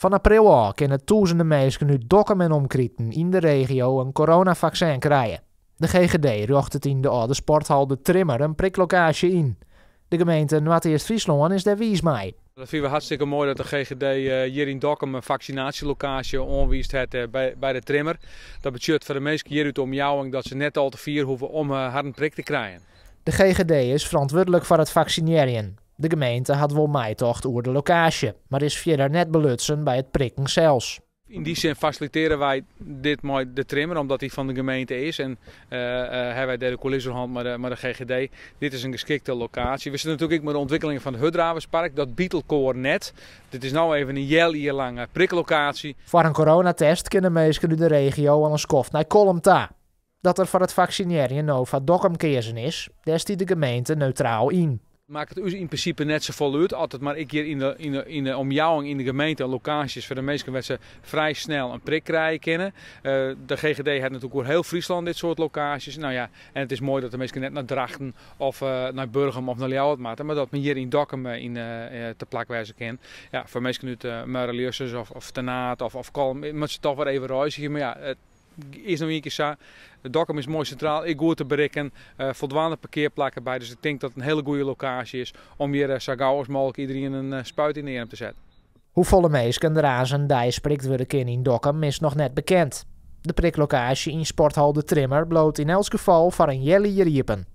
Van april al kunnen duizenden mensen nu Dokkum en omkrieten in de regio een coronavaccin krijgen. De GGD rocht het in de oude sporthal De Trimmer een priklocatie in. De gemeente Noord-Eerst-Friesland is daar wies mee. Dat vinden we hartstikke mooi dat de GGD hier in Dokkum een vaccinatielocatie aanwijst bij de Trimmer. Dat betekent voor de mensen hier uit de omjouwing dat ze net al te vier hoeven om haar een prik te krijgen. De GGD is verantwoordelijk voor het vaccineren. De gemeente had wel meetocht over de locatie, maar is verder net belutsen bij het prikken zelfs. In die zin faciliteren wij dit met de Trimmer, omdat die van de gemeente is. En hebben wij de collegehands met de GGD. Dit is een geschikte locatie. We zitten natuurlijk ook met de ontwikkeling van het Hudravenspark. Dat Beetelkoor net. Dit is nu even een jaar lange priklocatie. Voor een coronatest kunnen mensen in de regio al een skoft naar Kolmta. Dat er voor het vaccineren nou van Dokkum kiezen is, daar stiet de gemeente neutraal in. Maakt het in principe net zo vol uit, altijd maar ik hier in de omjouwing in de gemeente locaties voor de mensen waar ze vrij snel een prik krijgen kunnen. De GGD heeft natuurlijk door heel Friesland dit soort locaties. Nou ja, en het is mooi dat de mensen net naar Drachten of naar Burgum of naar Ljouwert, maar dat men hier in Dokkum te plakwijze kennen. Ja, voor mensen uit Mareliusses of Tenaat of Kolm moet ze toch wel even reizigen, maar ja. Is nog een keer zo. Dokkum is mooi centraal, ik goed te bereiken, voldoende parkeerplekken bij. Dus ik denk dat het een hele goede locatie is om hier zo gauw als mogelijk iedereen een spuit in de arm te zetten. Hoe volle mensen er zijn die sprikt worden in Dokkum is nog net bekend. De priklocatie in sporthal De Trimmer bloot in elk geval voor een jelle riepen.